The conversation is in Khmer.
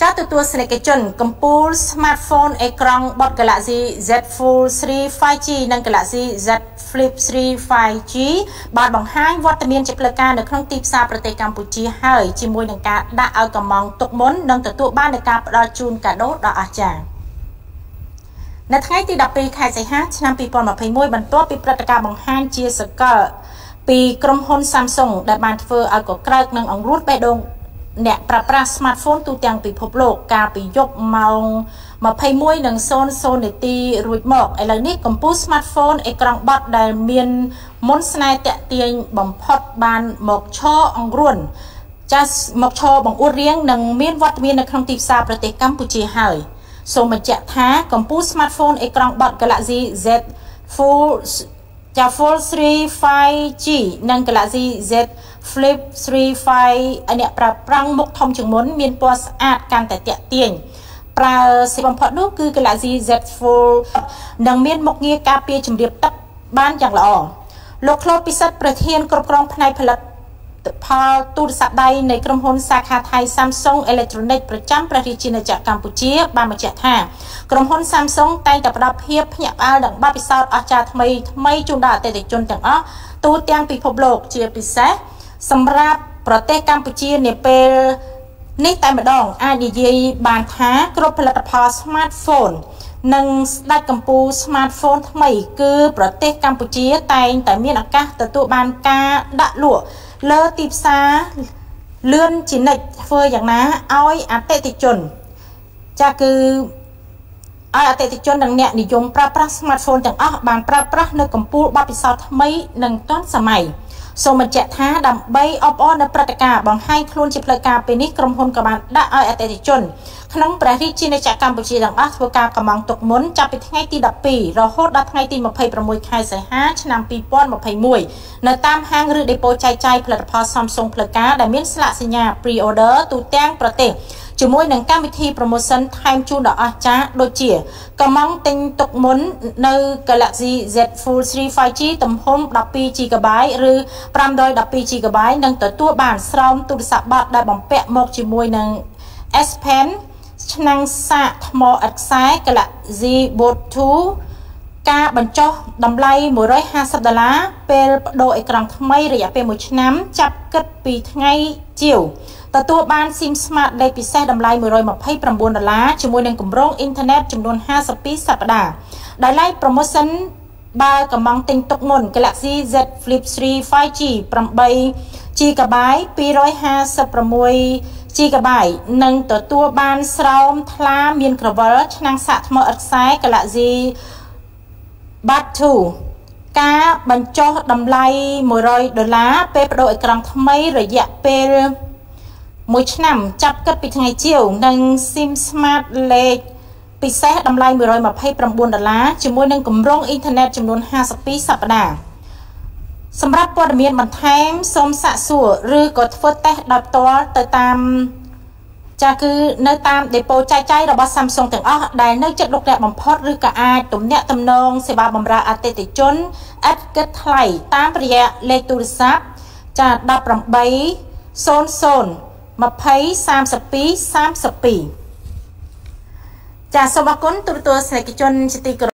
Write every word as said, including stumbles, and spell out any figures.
ចាត់ទទួលស្នេហ៍ជនកម្ពុជា smartphone អេក្រង់បត់ Galaxy Z Fold 3 five G និង Galaxy Z Flip 3 five G បានបង្ហាញវត្តមានជាផ្លូវការនៅក្នុងទីផ្សារប្រទេសកម្ពុជាហើយជាមួយនឹងការដាក់ឲ្យកំងទុកមុននិងទទួលបាននូវការផ្ដល់ជូនកាដូដ៏អស្ចារ្យនៅថ្ងៃទីដប់ពីរខែសីហាឆ្នាំពីរពាន់ម្ភៃមួយបន្ទាប់ពីព្រឹត្តិការណ៍បង្ហាញជាសកលពីក្រុមហ៊ុន Samsung ដែលបានធ្វើឲ្យកក្រើកនឹងអង្រួតបេះដូងអ្នកប្រើប្រាស់ smartphone ទូទាំងពិភពលោកកាលពីយប់ម៉ោងម្ភៃមួយនិងศูนย์ศูนย์នាទីរួចមកឥឡូវនេះកម្ពុជា smartphone អេក្រង់បត់ដែលមានមុនស្នេហ៍តាក់ទាញបំផុតបានមកឈរអង្រួនចាស់មកឈរបង្អួតរៀងនិងមានវត្តមាននៅក្នុងទីផ្សារប្រទេសកម្ពុជាហើយសូមបញ្ជាក់ថាកម្ពុជា smartphone អេក្រង់បត់ Galaxy Z Fold ចា Fold 3 five G និង Galaxy Z Flip 3 five អ្នកប្រើប្រាស់មុខធំជាងមុនមានពណ៌ស្អាតកាន់តែទាក់ទាញប្រើសេបំផុតនោះគឺ Galaxy Z Fold នឹងមានមុខងារការពារជម្រាបទឹកបានយ៉ាងល្អលោកក្លូតពិសិដ្ឋប្រធានគ្រប់គ្រងផ្នែកផលិតផលទូរស័ព្ទដៃនៃក្រុមហ៊ុនសាខាថៃ Samsung Electronics ប្រចាំព្រះរាជាណាចក្រកម្ពុជាបានបញ្ជាក់ថាក្រុមហ៊ុន Samsung តែងតែផ្ដល់ភាពភ្ញាក់ផ្អើលនិងបទពិសោធន៍អស្ចារ្យថ្មីថ្មីជូនដល់អតិថិជនទាំងអស់ទូទាំងពិភពលោកជាពិសេសសម្រាប់ប្រទេសកម្ពុជានាពេលនេះតែម្ដងអាចនិយាយបានថាគ្រប់ផលិតផល smartphone និងស្ដេចកម្ពុជា smartphone ថ្មីគឺប្រទេសកម្ពុជាតែងតែមានឱកាសទទួលបានការដាក់លក់លើទីផ្សារលឿនជានិច្ចធ្វើយ៉ាងណាឲ្យអតិថិជនចាគឺឲ្យអតិថិជននិងអ្នកនិយមប្រើប្រាស់ smartphone ទាំងអស់បានប្រើប្រាស់នៅកម្ពុជាបទពិសោធន៍ថ្មីនិងទាន់សម័យសូមបញ្ជាក់ថាដើម្បីអបអរនៅព្រឹត្តិការណ៍បង្ហាញខ្លួនជាផ្លូវការពេលនេះក្រុមហ៊ុនក៏បានដាក់ឲ្យអតិថិជនក្នុងព្រះរាជាណាចក្រកម្ពុជាទាំងអស់ធ្វើការកម្មង់ទុកមុនចាប់ពីថ្ងៃទីដប់ពីររហូតដល់ថ្ងៃទីម្ភៃប្រាំមួយខែសីហាឆ្នាំពីរពាន់ម្ភៃមួយនៅតាមហាងឬដេប៉ូចែកចាយផលិតផល Samsung ផ្លូវការដែលមានស្លាកសញ្ញា Pre-order ទូទាំងប្រទេសជាមួយនឹងកម្មវិធី promotion ថែមជូនដ៏អស្ចារ្យដូចជាកម្មង់ទិញទុកមុននៅ Galaxy Z Fold 3 five G ទំហំដប់ពីរ ជីហ្គាបៃ ឬប្រាំរយដប់ពីរ ជីហ្គាបៃ និងទទួលបានស្រោមទូរស័ព្ទបត់ដែលបំពាក់មកជាមួយនឹង S Pen ឆ្នាំងសាកថ្មឥដ្ឋខ្សែ Galaxy Book two ការបញ្ចុះតម្លៃមួយរយហាសិបដុល្លារពេលបដូរអេក្រង់ថ្មីរយៈពេលមួយឆ្នាំចាប់គិតពីថ្ងៃជាវទទួលបាន SIM Smart លេខពិសេសតម្លៃមួយរយម្ភៃប្រាំបួនដុល្លារជាមួយនឹងគម្រោងអ៊ីនធឺណិតចំនួនห้าสิบពីរសប្តាហ៍ដោយឡែក promotion បើកម្មង់ទិញទុកមុន Galaxy Z Flip 3 five G ប្រាំបីជីហ្គាបៃ ពីររយហាសិបប្រាំមួយជីហ្គាបៃនិងទទួលបានស្រោមថ្លាមានក្រវិលឆ្នាំងសាកថ្មឥដ្ឋខ្សែ Galaxy Buds two ការបញ្ចុះតម្លៃមួយរយដុល្លារពេលបដូរអេក្រង់ថ្មីរយៈពេលមួយឆ្នាំចាប់គិតពីថ្ងៃជាវនិង SIM Smart លេខពិសេសតម្លៃមួយរយម្ភៃប្រាំបួនដុល្លារជាមួយនឹងគម្រោងអ៊ីនធឺណិតចំនួនห้าสิบពីរសប្តាហ៍សម្រាប់ព័ត៌មានបន្ថែមសូមសាកសួរឬក៏ធ្វើតេស្តដោយផ្ទាល់ទៅតាមចាគឺនៅតាមដេប៉ូចែកចាយរបស់ Samsung ទាំងអស់ដែលនៅជិតលោកអ្នកបំផុតឬក៏អាចទំនាក់ទំនងសេវាបម្រើអតិថិជនឥតគិតថ្លៃតាមរយៈលេខទូរស័ព្ទចាដប់ប្រាំបី ศูนย์ ศูนย์ ម្ភៃ សាមសិបពីរ សាមសិបពីរចាសូមអរគុណទូរទស្សនិកជនជាទីគោរព